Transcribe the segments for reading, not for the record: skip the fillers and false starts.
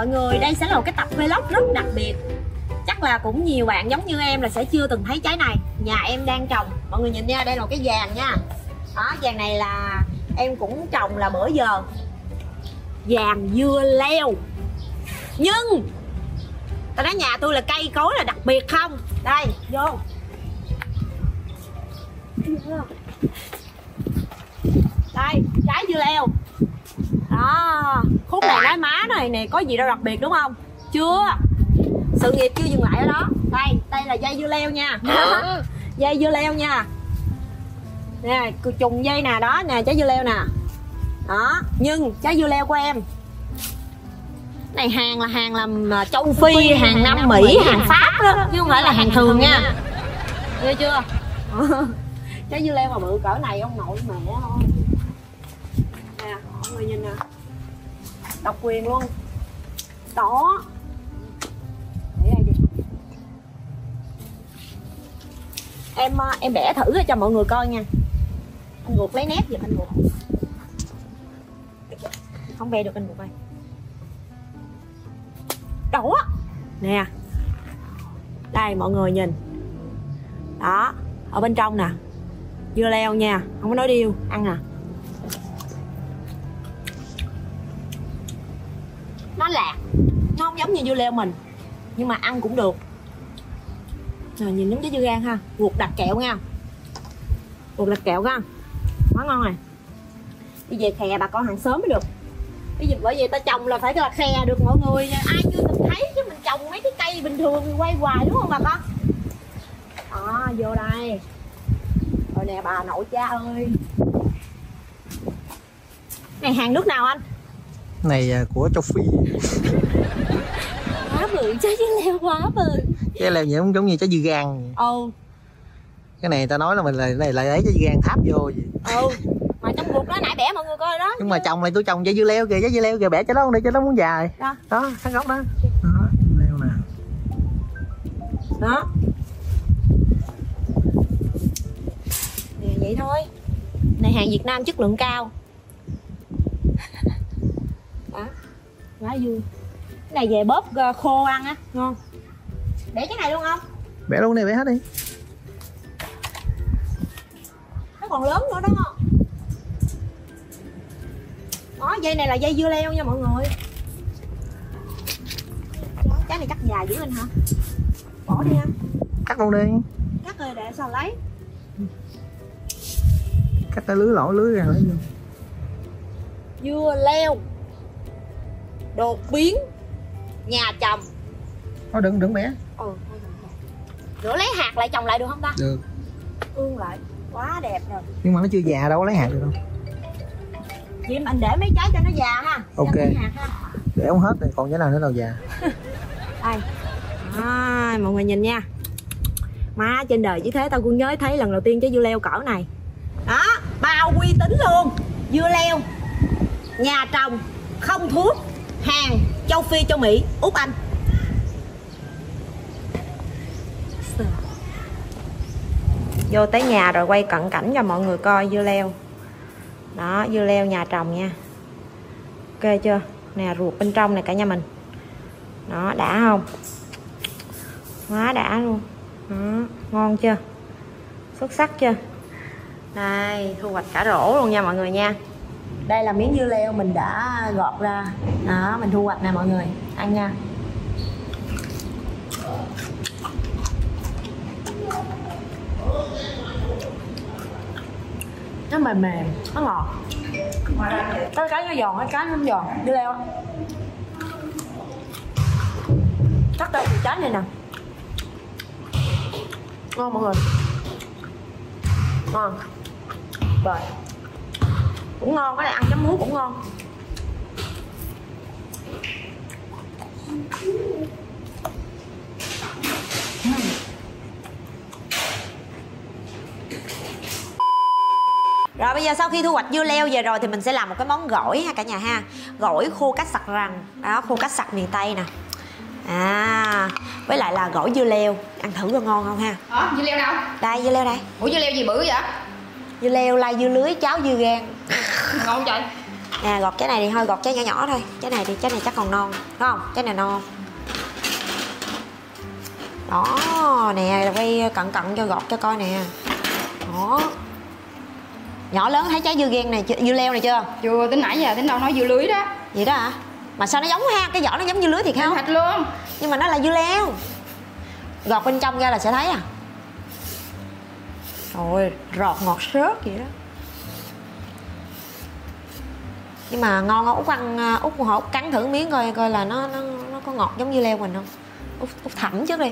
mọi người, đây sẽ là một cái tập vlog rất đặc biệt. Chắc là cũng nhiều bạn giống như em là sẽ chưa từng thấy trái này. Nhà em đang trồng, mọi người nhìn nha, đây là một cái vàng nha. Đó, vàng này là em cũng trồng là bữa giờ. Vàng dưa leo. Nhưng tao nói nhà tôi là cây cối là đặc biệt không. Đây, vô. Đây, trái dưa leo. Đó, khúc này nói má này có gì đâu đặc biệt đúng không? Chưa, sự nghiệp chưa dừng lại ở đó. Đây là dây dưa leo nha. Dây dưa leo nha. Nè, trùng dây nè, đó nè, trái dưa leo nè. Đó, nhưng trái dưa leo của em này hàng là hàng làm châu Phi, hàng Nam Mỹ, hàng Pháp đó, chứ không phải là hàng thường nha. Nghe chưa? Trái dưa leo mà bự cỡ này ông nội mẹ thôi. Nè, mọi người nhìn nè, độc quyền luôn. Đó, để đây đi. Em bẻ thử cho mọi người coi nha. Anh Guột lấy nét giùm anh Guột. Không bẻ được anh Guột ơi. Đó nè, đây mọi người nhìn. Đó, ở bên trong nè, dưa leo nha, không có nói điêu, ăn nè. Nó lạc, nó không giống như dưa leo mình, nhưng mà ăn cũng được. Rồi nhìn giống cái dưa gan ha. Ruột đặc kẹo nha, ruột đặc kẹo ha, quá ngon này. Đi về khè bà con hàng xóm mới được. Bởi vì ta trồng là phải là khè được mọi người. Ai chưa từng thấy chứ mình trồng mấy cái cây bình thường mình quay hoài đúng không bà con? Đó, vô đây. Rồi nè bà nội cha ơi. Này hàng nước nào anh? Này của châu Phi. Quá bự, trái dưa leo quá bự. Trái leo giống như trái dưa gan. Ừ. Cái này ta nói là mình này lại lấy trái dưa gan tháp vô vậy. Ừ. Mà trong ruột đó nãy bẻ mọi người coi đó. Nhưng mà trồng này tôi trồng trái dưa leo kìa, trái dưa leo kìa, bẻ cho nó đi cho nó muốn dài. Đó, đó cái gốc đó. Đó, dưa leo nè. Đó. Nè vậy thôi. Này hàng Việt Nam chất lượng cao. Đó. Quá vui. Cái này về bóp khô ăn á, ngon. Bẻ cái này luôn không? Bẻ luôn đi, bẻ hết đi. Nó còn lớn nữa đó. Đó, dây này là dây dưa leo nha mọi người. Cái này cắt dài dữ anh hả? Bỏ đi anh. Cắt luôn đi. Cắt rồi để sao lấy. Cắt cái lưới lỗ lưới ra lấy vô. Dưa leo đột biến nhà trồng. Thôi đừng bẻ. Rửa lấy hạt lại trồng lại được không ta? Được. Ương lại quá đẹp rồi. Nhưng mà nó chưa già đâu có lấy hạt được đâu. Vậy anh để mấy trái cho nó già ha. Ok. Hạt ha. Để không hết rồi còn cái nào nữa đâu già. Đây. À, mọi người nhìn nha. Má trên đời chỉ thế tao cũng nhớ thấy lần đầu tiên trái dưa leo cỡ này. Đó, bao uy tín luôn. Dưa leo nhà trồng không thuốc, hàng châu Phi, châu Mỹ, Úc, Anh. Vô tới nhà rồi quay cận cảnh cho mọi người coi dưa leo. Đó, dưa leo nhà trồng nha. Ok chưa? Nè, ruột bên trong này cả nhà mình. Đó, đã không? Quá đã luôn. Đó, ngon chưa? Xuất sắc chưa? Đây, thu hoạch cả rổ luôn nha mọi người nha. Đây là miếng dưa leo mình đã gọt ra. Đó, mình thu hoạch nè mọi người. Ăn nha. Nó mềm mềm, nó ngọt. Cái nó giòn, cái nó không giòn. Dưa leo cắt đây thì trái này nè. Ngon mọi người. Ngon. Rồi. Cũng ngon, cái này ăn chấm muối cũng ngon. Rồi bây giờ sau khi thu hoạch dưa leo về rồi thì mình sẽ làm một cái món gỏi ha cả nhà ha. Gỏi khô cách sặc rằn. Đó, khô cách sặc miền Tây nè. À, với lại là gỏi dưa leo. Ăn thử coi ngon không ha. Dưa leo đâu? Đây, dưa leo đây. Ủa dưa leo gì bự vậy? Dưa leo lai dưa lưới cháo dưa gan. Ngon không trời? Nè gọt trái này thì thôi, gọt trái nhỏ nhỏ thôi. Trái này thì trái này chắc còn non, đúng không? Trái này non. Đó, nè, quay cận cận cho gọt cho coi nè. Đó. Nhỏ lớn thấy trái dưa gen này, dưa leo này chưa? Chưa, tính nãy giờ tính đâu nói dưa lưới đó. Vậy đó hả? Mà sao nó giống ha, cái vỏ nó giống dưa lưới thiệt không? Thịt luôn. Nhưng mà nó là dưa leo. Gọt bên trong ra là sẽ thấy à. Rồi, rọt ngọt xớt vậy đó. Nhưng mà ngon không? Út ăn, Út cắn thử miếng coi là nó có ngọt giống dưa leo mình không? Út thẩm trước đi.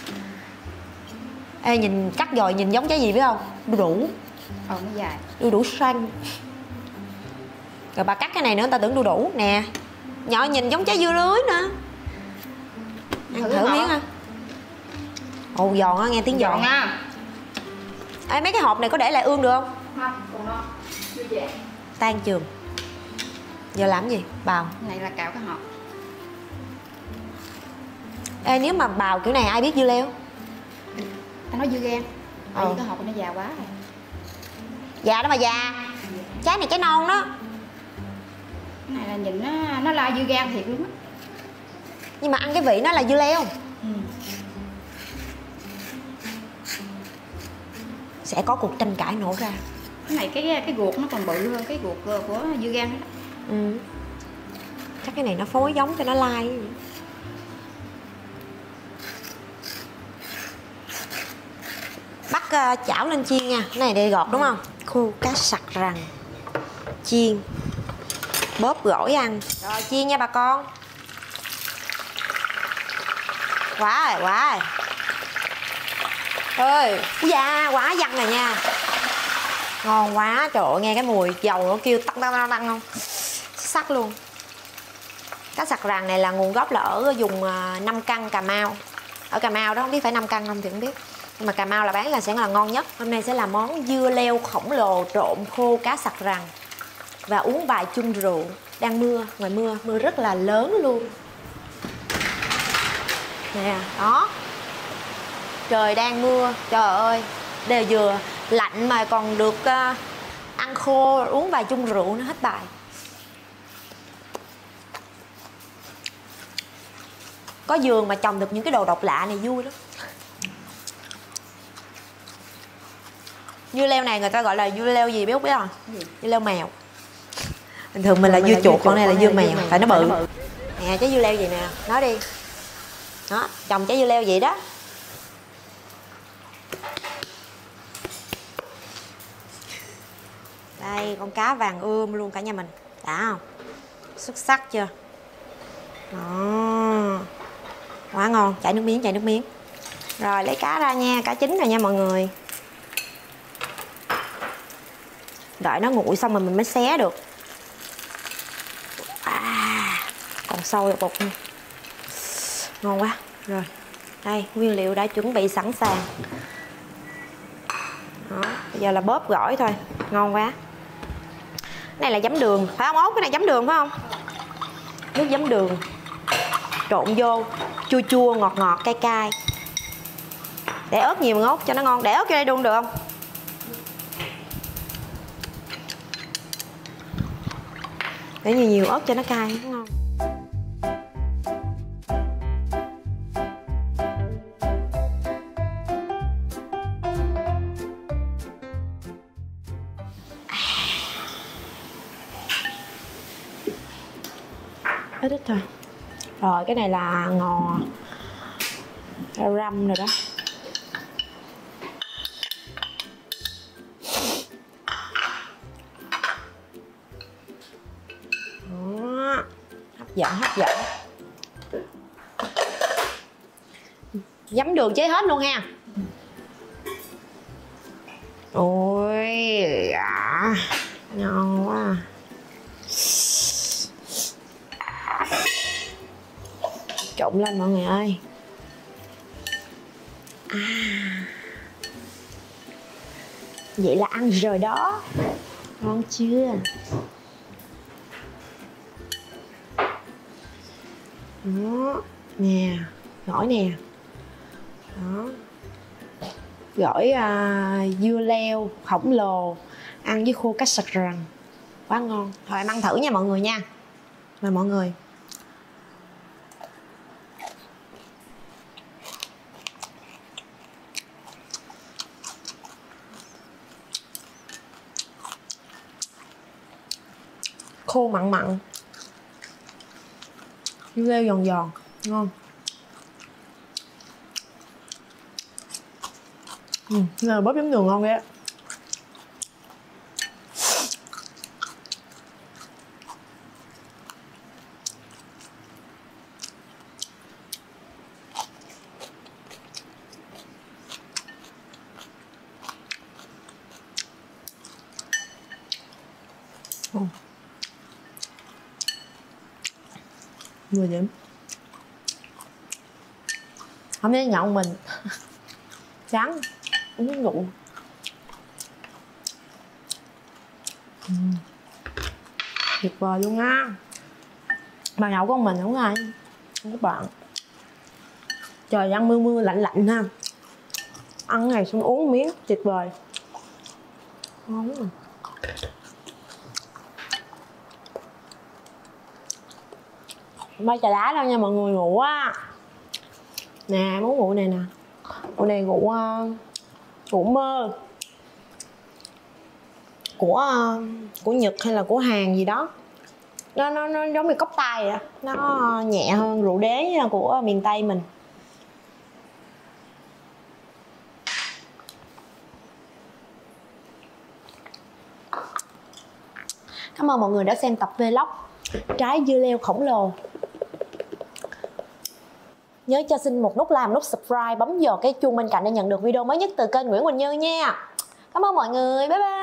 Ê, nhìn cắt rồi nhìn giống trái gì biết không? Đu đủ. Nó dài. Đu đủ xanh. Rồi bà cắt cái này nữa người ta tưởng đu đủ nè. Nhỏ nhìn giống trái dưa lưới nữa. Ăn thử miếng ha. Ồ giòn á, nghe tiếng giòn nha. Ê, mấy cái hộp này có để lại ương được không? Không, còn non. Chưa về. Tan trường. Giờ làm gì? Bào. Cái này là cạo cái hộp. Ê, nếu mà bào kiểu này ai biết dưa leo? Ta nói dưa gan. Tại vì cái hộp nó già quá rồi. Già đó mà già. Trái này trái non đó. Cái này là nhìn nó la dưa gan thiệt luôn á. Nhưng mà ăn cái vị nó là dưa leo. Sẽ có cuộc tranh cãi nổ ra. Cái này cái ruột nó còn bự hơn cái ruột của dưa gan đó. Chắc cái này nó phối giống cho nó lai. Bắt chảo lên chiên nha. Cái này để gọt đúng không? Khô cá sặc rằn. Chiên. Bóp gỏi ăn. Rồi chiên nha bà con. Quá rồi. Ơi, da quá văng rồi nha. Ngon quá, trời ơi nghe cái mùi dầu nó kêu tăng không? Sắc luôn. Cá sặc rằn này là nguồn gốc là ở vùng Nam Căn, Cà Mau. Ở Cà Mau đó, không biết phải Nam Căn không thì không biết. Nhưng mà Cà Mau là bán là sẽ là ngon nhất. Hôm nay sẽ là món dưa leo khổng lồ trộn khô cá sặc rằn. Và uống vài chung rượu. Đang mưa, ngoài mưa rất là lớn luôn. Nè, đó. Trời đang mưa, trời ơi. Đều vừa lạnh mà còn được ăn khô, uống vài chung rượu nó hết bài. Có vườn mà trồng được những cái đồ độc lạ này vui lắm. Dưa leo này người ta gọi là dưa leo gì biết không? Dưa leo mèo. Bình thường mình là dưa chuột, con này là dưa mèo, tại nó bự. Nè trái dưa leo gì nè, nói đi. Đó, trồng trái dưa leo vậy đó. Đây, con cá vàng ươm luôn cả nhà mình. Đã không? Xuất sắc chưa? Đó. Quá ngon, chảy nước miếng. Rồi lấy cá ra nha, cá chín rồi nha mọi người. Đợi nó nguội xong rồi mình mới xé được. Còn sâu bột nha. Ngon quá. Rồi, đây nguyên liệu đã chuẩn bị sẵn sàng. Đó, bây giờ là bóp gỏi thôi. Ngon quá. Cái này là giấm đường, phải không Út? Cái này giấm đường phải không? Nước giấm đường trộn vô, chua chua, ngọt ngọt, cay cay. Để ớt nhiều mà Út cho nó ngon. Để ớt vô đây đun được không? Để nhiều ớt cho nó cay, nó ngon. Ít thôi. Rồi cái này là ngò răm rồi đó. Đó. Hấp dẫn. Giấm đường chế hết luôn ha. Ôi à, ngon quá. Trộn lên mọi người ơi. Vậy là ăn rồi đó. Ngon chưa? Đó. Nè, gỏi nè. Đó. Gỏi dưa leo khổng lồ ăn với khô cá sặc rằn. Quá ngon. Thôi em ăn thử nha mọi người nha. Mời mọi người. Khô mặn mặn, dưa leo giòn giòn, ngon. Này bắp giấm đường ngon ghê. Vừa điểm. Không biết nhậu mình trắng uống rượu. Tuyệt vời luôn á. Mà nhậu con mình không có ai, không có bạn. Trời đang mưa mưa lạnh lạnh ha, ăn này xong uống miếng tuyệt vời. Ngon lắm. Mấy trà đá đâu nha mọi người, ngủ á. Nè muốn ngủ này nè. Ngủ này ngủ ngủ mơ của Nhật hay là của Hàn gì đó. Nó giống như cốc tay vậy. Nó nhẹ hơn rượu đế của miền Tây mình. Cảm ơn mọi người đã xem tập vlog trái dưa leo khổng lồ. Nhớ cho xin một nút like, nút subscribe, bấm vào cái chuông bên cạnh để nhận được video mới nhất từ kênh Nguyễn Quỳnh Như nha. Cảm ơn mọi người, bye bye.